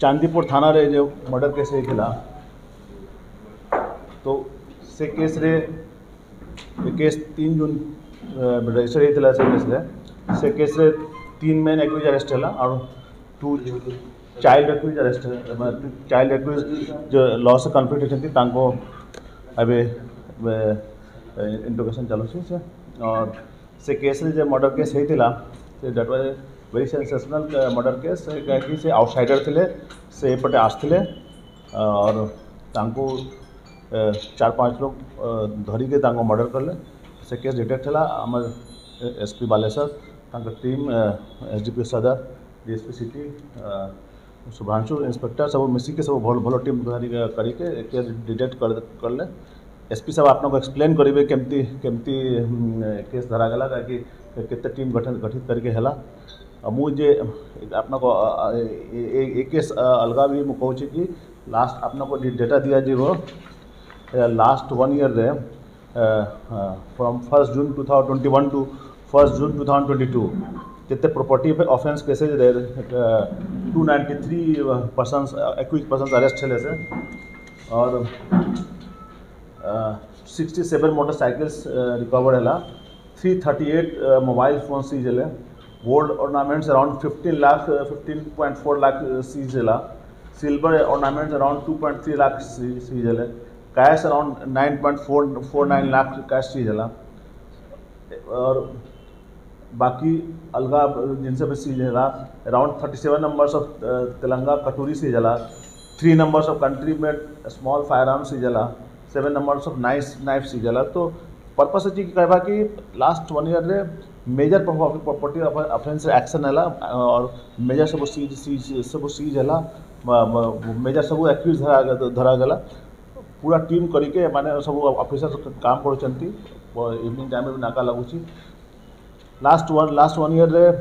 चांदीपुर थाना रे जो मर्डर केस होता तो से केस रे केस 3 जून रजिस्टर होता से केस रे 3 मेन एक्यूज अरेस्ट है और 2 child accused arrest child accused जो लॉ से कन्फ्लिक्ट होती अबे इंट्रोगेशन चलुँ से और से केस रे जो मर्डर केस होता that was very sensational murder case कहीं से आउटसाइडर थे से पटे आसते और तांको 4-5 लोग धरिके मर्डर कले से केस डिटेक्ट है आम SP Baleshwar team SDP Sadar DSP city Shubhanshu inspector सब मिसिके सब भल भल टीम करके केस डिटेक्ट करले एसपी साहब आपको एक्सप्लेन करेंगे केमती केमती केस धरागला कि केते टीम गठित करके है मुझे आपको एक केस अलग भी मुझे कि लास्ट आपको डेटा दिया जीव लास्ट 1 ईयर रे फ्रॉम 1 जून 2021 टू 1 जून 2022 जिते प्रॉपर्टी पे ऑफेंस केसेज रे 293 पर्सन्स एक्यूज पर्सन्स अरेस्ट है से और 67 मोटरसाइकिल्स रिकवर्ड है 338 मोबाइल फोन सीज है gold ornaments around 15.4 lakh seized है silver ornaments around 2.3 lakh seized है cash around 9.49 lakh cash seized है और बाकी अलग जिनसे भी सीज है अराउंड 37 नंबर्स ऑफ तेलंगा कटोरी सीज है 3 numbers of country made small fire arm seized है 7 नंबर्स ऑफ नाइफ सीज है तो पर्पस अच्छी कहवा कि लास्ट 1 ईयर रे मेजर प्रॉपर्टी ऑफेंस एक्शन है और मेजर सब सीज है मेजर सब एक्यूज धरा गला पूरा टीम करके माने सब ऑफिसर काम कर इवनिंग टाइम में नाका लगुच लास्ट 1 ईयर रे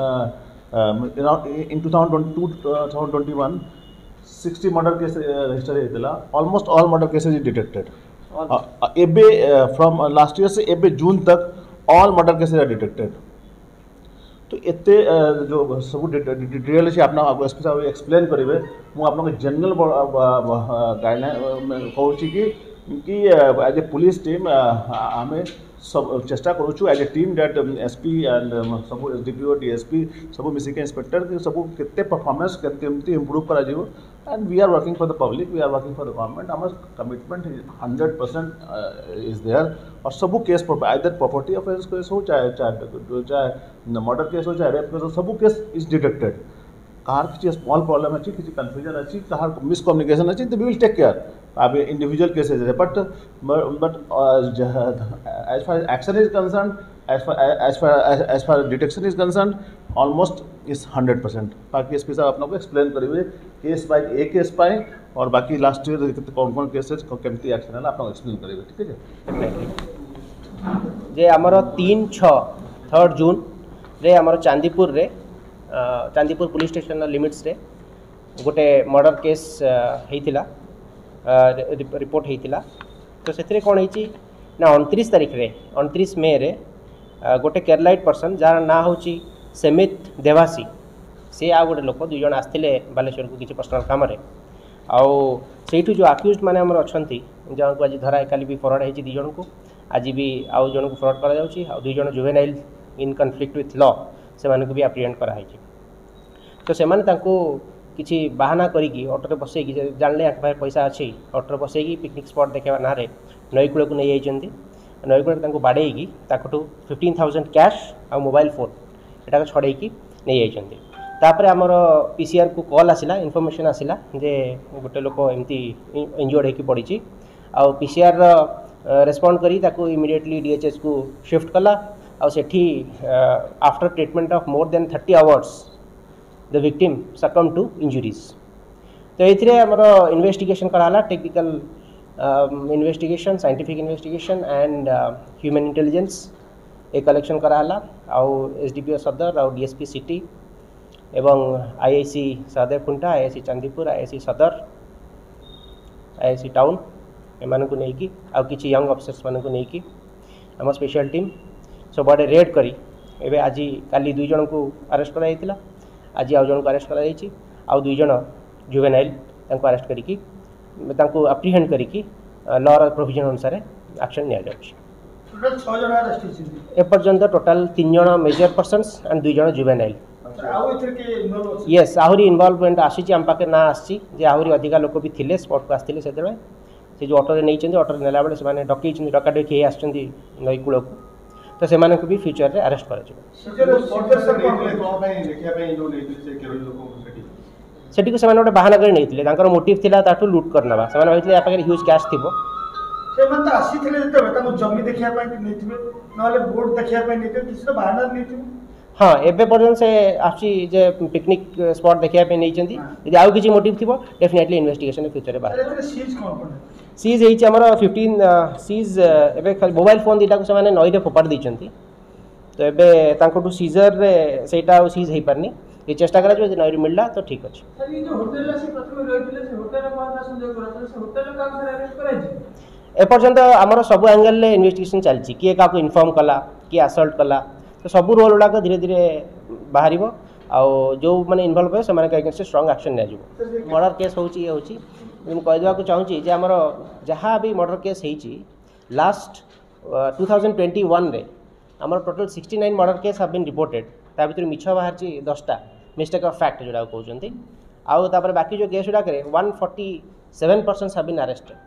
इन 2021 60 मर्डर केस रजिस्टर होता almost all murder cases detected एबे फ्रॉम लास्ट ईयर से एबे जून तक all murder cases are detected तो एते जो सब डिटेल से आपना एसपी साहब एक्सप्लेन करेंगे मुझे आपको जनरल गाइडलाइन कहूँ कि एज ए पुलिस टीम आम सब चेष्टा करूँ as a team that SP and सब एसडीपीओ डीएसपी सब मिसिके इंस्पेक्टर सब केते परफॉर्मेंस केमती इम्प्रूव करा and we are working for the public we are working for the government आम कमिटमेंट 100% इज देयर और सब case either property offence case हो चाहे मर्डर केस हो चाहे रेप केस हो सब केस इज डिटेक्टेड कहार किसी स्मॉल प्रॉब्लम अच्छी किसी कन्फ्यूजन अच्छी कहार मिसकम्युनिकेशन अच्छी तो वी विल टेक केयर अब इंडिविजुअल केसेज है but as far action is concern as far detection is concern almost is 100%। बाकी एसपी साहब आपको एक्सप्लेन करेंगे केस बाय केस पाए और बाकी लास्ट ईयर कौन कौन केसेज केमती एक्शन है आपको एक्सप्लेन करेंगे ठीक है जे आमर 3-6 जून रे आमर चांदीपुर रे चांदीपुर पुलिस स्टेशन लिमिट्स रे गोटे मर्डर केस होता रिपोर्ट होता तो से कौन होती ना 29 तारीख रे 29 मे रे गोटे केरलाइट पर्सन जार ना हूँ सेमित देवासी से आ गोटे लोक 2 जन आसते बालेश्वर को किसी पर्सनल काम आउ जो आक्यूज मैंने आमर अच्छा जन को आज धरा काली भी फरवर्ड होती 2 जन को आज भी आउ जन को फरवर्ड करा 2 जन juvenile in conflict with law से भी एप्रिहेंड कराई तो से किसी बाहाना करी ऑटो बसैकी जानले या पाखे पैसा अच्छी ऑटो बसैकी पिकनिक स्पॉट देखा ना नईकूल को नहीं जाती नईकूल बाड़ेगी 15,000 कैश आ मोबाइल फोन एटा छड़ेकी नहीं जाती तापर आमर पीसीआर को कॉल आसला इनफॉरमेशन आसला जे गोटे लोक एमती इंजर्ड होगी पड़ी आउ पीसीआर रेस्पॉन्ड करी ताको इमीडिएटली डीएचएस को शिफ्ट कला आउ सेठी after treatment of more than 30 hours the victim succumb to injuries तो ये आमर इन्वेस्टिगेशन कराला technical investigation scientific investigation and human intelligence ए कलेक्शन कराला आउ एसडीपीओ सदर आउ डीएसपी सिटी एवं IIC Sahadev Khunta IIC Chandipur IIC Sadar IIC town एमान को लेकिन आउ किसी यंग ऑफिसर्स मान को लेकिन आम स्पेशल टीम सबआड़े रेड करी एवं आज काली 2 जन को अरेस्ट कराइला आज आउ जन को अरेस्ट कराई आउ 2 जन जुवेनाइल अरेस्ट करिकी अप्रिहेंड करिकी लॉ प्रोविजन अनुसार एक्शन निया जाउछि। टोटल 6 जन अरेस्ट होइछिन एपर्यंत टोटल 3 जन मेजर पर्सन्स एंड 2 जन जुवेनाइल। आउ इथर के इन्वॉल्व अछि? यस आहरी इन्वॉल्वमेंट आसी आम पाखे ना आसी जे आहरी अधिका लोक भी थिले स्पॉट को आस्थिले से देबे से जो ऑटो रे नै चंदी ऑटो रे नेला बेले से माने डकई चंदी डकाडे के आछंदी नई कुळ को तो से माने को भी फ्यूचर रे अरेस्ट करा जिवो। सेठी को से माने बहाना कर नैथिले तांकर मोटिव थिला ताठू लूट करनबा से माने भाइथिले या पाखे ह्यूज कैश थिबो से मन तो आसी थिले जते ताको जमी देखिया पय नैथिबे नले बोर्ड देखिया पय नैथिबे किसी बहाना नैथिबे। हाँ एबे पर्यंत से आसी जे पिकनिक स्पॉट देखिया पे नै चंदी यदि आउ किछि मोटिव थिबो डेफिनेटली इन्वेस्टिगेशन फ्यूचर रे बाहर। अरे सीज कोन कोन सीज हेछि हमर 15 सीज एबे खाली मोबाइल फोन दिटा को से माने नई रे फोपाड़ दै चंती तो एबे तांकोटू सीजर रे सेटा सीज हेइ परनी ये चेष्टा करा जो नई रे मिलला तो ठीक अछि। सर ये जो होटल से प्रथम रहितले से होटल रे कोन संजोग करत से होटल का सर अरेस्ट कराइ छी एपर्यंत आमर सब एंगल रे इन्वेस्टिगेशन चलछि किए का को इन्फॉर्म कला कि असल्ट कला तो सब रोल गुड़ाक धीरे धीरे बाहर आउ जो मैंने इनवल्व हुए से अगेंस्ट स्ट्रांग एक्शन निया मर्डर केस होची ये होची मैं कहदेवा चाहूँगी जे आमर जहाँ भी मर्डर केस होती लास्ट 2021 रे आमर total 69 murder case have been reported ता भीतर मिछ बाहर 10टा मिस्टेक ऑफ फैक्ट जोड़ा कहते आउ तापर बाकी जो केस गुड़ाक 147 पर्सन्स हैव बीन अरेस्टेड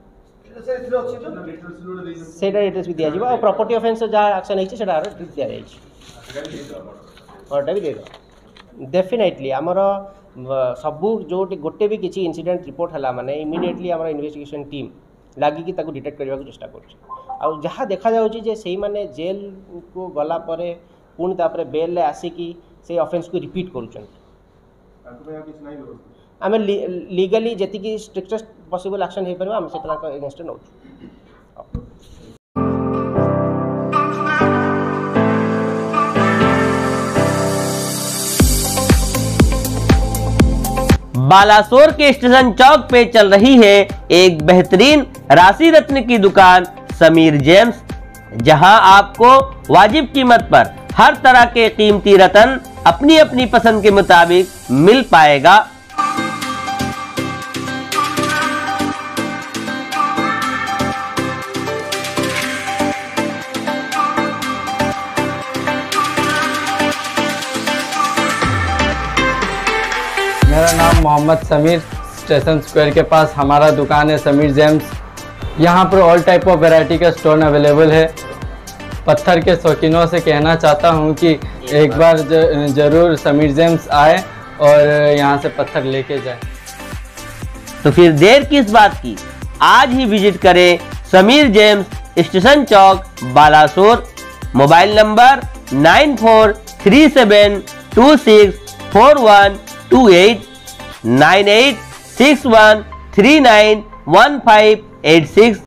सेटा डिटेल्स भी दिया जिवो और प्रॉपर्टी ऑफेंस जहाँ एक्शन होती है दिया जाटा भी दे दो डेफिनेटली आमर सबू जो गोटे भी किसी इंसिडेंट रिपोर्ट है माने इमिडिएटली आमर इन्वेस्टिगेशन टीम लगिकी डिटेक्ट करने को चेष्टा कर जहाँ देखा जाऊँगी से माने जेल को गला परे पुणी तापर बेल आसिकी से ऑफेंस को रिपीट करुँच आम लीगली जी स्ट्रिक्टेस्ट पॉसिबल एक्शन हो पार आम से एगेंस्ट नौ। बालासोर के स्टेशन चौक पे चल रही है एक बेहतरीन राशि रत्न की दुकान समीर जेम्स, जहां आपको वाजिब कीमत पर हर तरह के कीमती रत्न अपनी अपनी पसंद के मुताबिक मिल पाएगा। मेरा नाम मोहम्मद समीर, स्टेशन स्क्वायर के पास हमारा दुकान है समीर जेम्स। यहाँ पर ऑल टाइप ऑफ वैरायटी का स्टोन अवेलेबल है। पत्थर के शौकीनों से कहना चाहता हूँ कि एक बार ज़रूर समीर जेम्स आए और यहाँ से पत्थर लेके जाए। तो फिर देर किस बात की, आज ही विजिट करें Sameer Gems, station Chowk, Balasore. Mobile number 9437264128 9861391586।